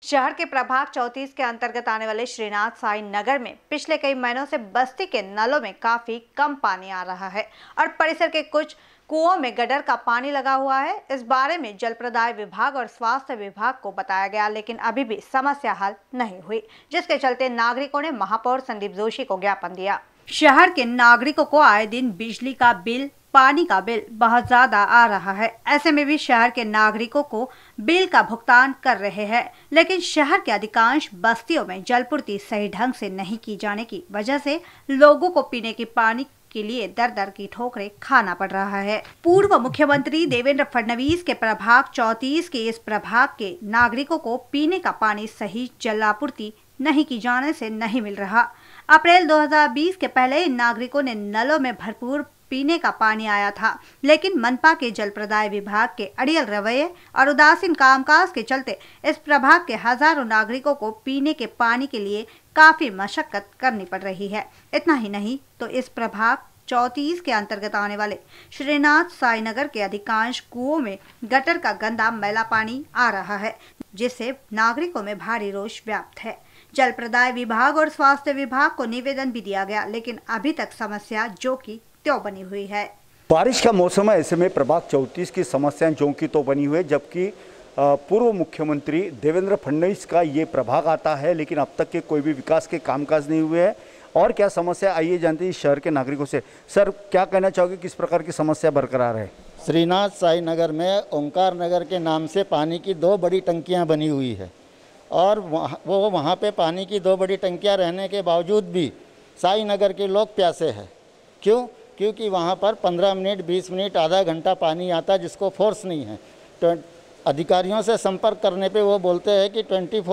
शहर के प्रभाग 34 के अंतर्गत आने वाले श्रीनाथ साई नगर में पिछले कई महीनों से बस्ती के नलों में काफी कम पानी आ रहा है और परिसर के कुछ कुओं में गटर का पानी लगा हुआ है। इस बारे में जल प्रदाय विभाग और स्वास्थ्य विभाग को बताया गया, लेकिन अभी भी समस्या हल नहीं हुई, जिसके चलते नागरिकों ने महापौर संदीप जोशी को ज्ञापन दिया। शहर के नागरिकों को आए दिन बिजली का बिल, पानी का बिल बहुत ज्यादा आ रहा है। ऐसे में भी शहर के नागरिकों को बिल का भुगतान कर रहे हैं, लेकिन शहर के अधिकांश बस्तियों में जलपूर्ति सही ढंग से नहीं की जाने की वजह से लोगों को पीने के पानी के लिए दर दर की ठोकरें खाना पड़ रहा है। पूर्व मुख्यमंत्री देवेंद्र फडणवीस के प्रभाग 34 के इस प्रभाग के नागरिकों को पीने का पानी सही जलापूर्ति नहीं की जाने से नहीं मिल रहा। अप्रैल 2020 के पहले इन नागरिकों ने नलों में भरपूर पीने का पानी आया था, लेकिन मनपा के जल प्रदाय विभाग के अड़ियल रवैये और उदासीन कामकाज के चलते इस प्रभाग के हजारों नागरिकों को पीने के पानी के लिए काफी मशक्कत करनी पड़ रही है। इतना ही नहीं तो इस प्रभाग 34 के अंतर्गत आने वाले श्रीनाथ साई नगर के अधिकांश कुओं में गटर का गंदा मैला पानी आ रहा है, जिससे नागरिकों में भारी रोष व्याप्त है। जल प्रदाय विभाग और स्वास्थ्य विभाग को निवेदन भी दिया गया, लेकिन अभी तक समस्या जो की त्यों बनी हुई है। बारिश का मौसम है, ऐसे में प्रभाग 34 की समस्याएं जो की तो बनी हुई है, जबकि पूर्व मुख्यमंत्री देवेंद्र फडणवीस का ये प्रभाग आता है, लेकिन अब तक के कोई भी विकास के कामकाज नहीं हुए हैं। और क्या समस्या, आइए जानते हैं शहर के नागरिकों से। सर, क्या कहना चाहोगे, किस प्रकार की समस्या बरकरार है? श्रीनाथ साई नगर में ओंकार नगर के नाम से पानी की 2 बड़ी टंकियां बनी हुई है और वहाँ पे पानी की 2 बड़ी टंकियां रहने के बावजूद भी साई नगर के लोग प्यासे हैं। क्योंकि वहाँ पर 15 मिनट, 20 मिनट, आधा घंटा पानी आता है, जिसको फोर्स नहीं है। तो अधिकारियों से संपर्क करने पे वो बोलते हैं कि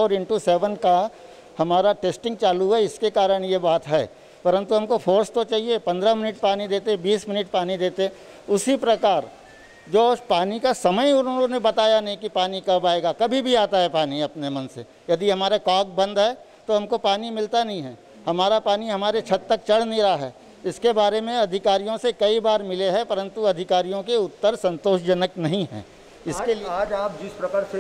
24/7 का हमारा टेस्टिंग चालू है, इसके कारण ये बात है। परंतु हमको फोर्स तो चाहिए, 15 मिनट पानी देते, 20 मिनट पानी देते। उसी प्रकार जो पानी का समय उन्होंने बताया नहीं कि पानी कब आएगा। कभी भी आता है पानी अपने मन से। यदि हमारे कॉक बंद है तो हमको पानी मिलता नहीं है, हमारा पानी हमारे छत तक चढ़ नहीं रहा है। इसके बारे में अधिकारियों से कई बार मिले हैं, परंतु अधिकारियों के उत्तर संतोषजनक नहीं है। इसके लिए आज आप जिस प्रकार से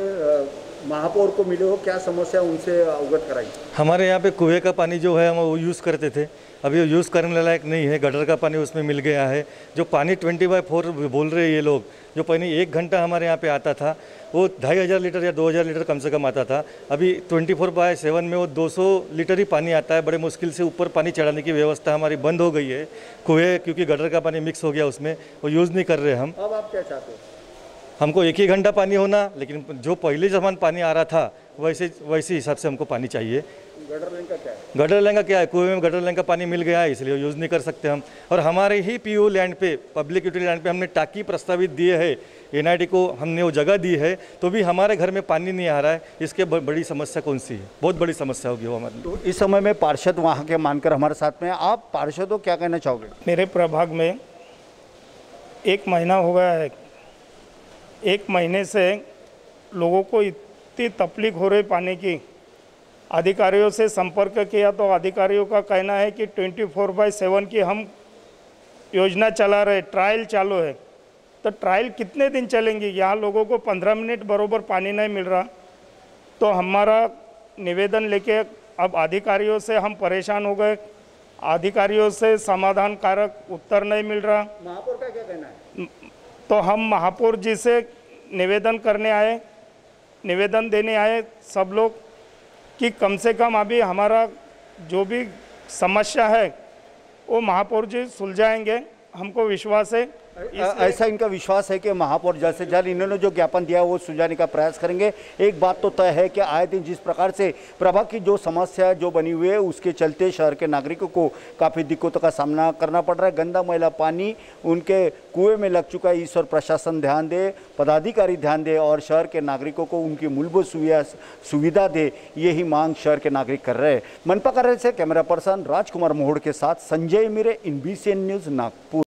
महापौर को मिले हो, क्या समस्या उनसे अवगत कराई? हमारे यहाँ पे कुएं का पानी जो है हम वो यूज़ करते थे, अभी वो यूज़ करने लायक नहीं है। गटर का पानी उसमें मिल गया है। जो पानी 20/4 बोल रहे हैं ये लोग, जो पानी 1 घंटा हमारे यहाँ पे आता था वो 2500 लीटर या 2000 लीटर कम से कम आता था। अभी 24/7 में वो 200 लीटर ही पानी आता है। बड़े मुश्किल से ऊपर पानी चढ़ाने की व्यवस्था हमारी बंद हो गई है। कुएँ क्योंकि गटर का पानी मिक्स हो गया उसमें, वो यूज़ नहीं कर रहे हम। अब आप क्या चाहते हो? हमको 1 ही घंटा पानी होना, लेकिन जो पहले जमान पानी आ रहा था वैसे हिसाब से हमको पानी चाहिए। गटर लाइन का क्या है? गटर लाइन का क्या है? कुएं में गटर लाइन का पानी मिल गया है, इसलिए यूज़ नहीं कर सकते हम। और हमारे ही पीओ लैंड पे, पब्लिक यूटिलिटी लैंड पे हमने टाकी प्रस्तावित दिए है, एनआईटी को हमने वो जगह दी है, तो भी हमारे घर में पानी नहीं आ रहा है। इसके बड़ी समस्या कौन सी है? बहुत बड़ी समस्या होगी वो हमारी। तो इस समय में पार्षद वहाँ के मानकर हमारे साथ में, आप पार्षद हो, क्या कहना चाहोगे? मेरे प्रभाग में 1 महीना हो गया है। 1 महीने से लोगों को इतनी तकलीफ हो रही पानी की। अधिकारियों से संपर्क किया तो अधिकारियों का कहना है कि 24/7 की हम योजना चला रहे, ट्रायल चालू है। तो ट्रायल कितने दिन चलेंगी? यहाँ लोगों को 15 मिनट बरोबर पानी नहीं मिल रहा। तो हमारा निवेदन लेके अब अधिकारियों से हम परेशान हो गए। अधिकारियों से समाधान कारक उत्तर नहीं मिल रहा। महापौर का क्या कहना है? तो हम महापौर जी से निवेदन देने आए सब लोग कि कम से कम अभी हमारा जो भी समस्या है वो महापौर जी सुलझाएंगे, हमको विश्वास है। ऐसा इनका विश्वास है कि महापौर जल्द से जल्द इन्होंने जो ज्ञापन दिया वो सुलझाने का प्रयास करेंगे। एक बात तो तय है कि आए दिन जिस प्रकार से प्रभाग की जो समस्या जो बनी हुई है, उसके चलते शहर के नागरिकों को काफ़ी दिक्कतों का सामना करना पड़ रहा है। गंदा मैला पानी उनके कुएं में लग चुका है। इस और प्रशासन ध्यान दे, पदाधिकारी ध्यान दे और शहर के नागरिकों को उनकी मूलभूत सुविधा दे, यही मांग शहर के नागरिक कर रहे हैं। मनपा कार्यालय से कैमरा पर्सन राजकुमार मोहड़ के साथ संजय मिरे, INBCN न्यूज़, नागपुर।